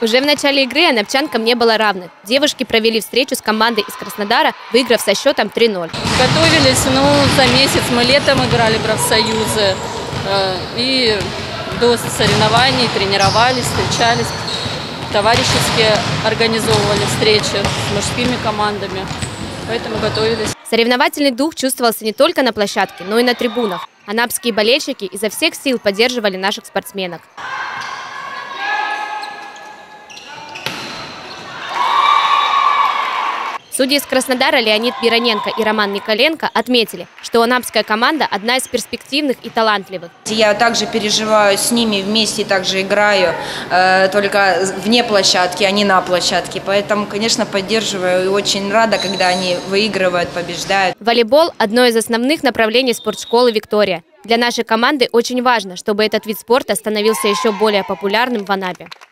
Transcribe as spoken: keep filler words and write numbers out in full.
Уже в начале игры анапчанкам не было равных. Девушки провели встречу с командой из Краснодара, выиграв со счетом три ноль. Готовились, ну, за месяц. Мы летом играли в профсоюзы. Э, и до соревнований тренировались, встречались. Товарищески организовывали встречи с мужскими командами. Поэтому готовились. Соревновательный дух чувствовался не только на площадке, но и на трибунах. Анапские болельщики изо всех сил поддерживали наших спортсменок. Судьи из Краснодара Леонид Бироненко и Роман Николенко отметили, что анапская команда одна из перспективных и талантливых. Я также переживаю с ними вместе, также играю, э, только вне площадки, а не на площадке. Поэтому, конечно, поддерживаю и очень рада, когда они выигрывают, побеждают. Волейбол – одно из основных направлений спортшколы «Виктория». Для нашей команды очень важно, чтобы этот вид спорта становился еще более популярным в Анапе.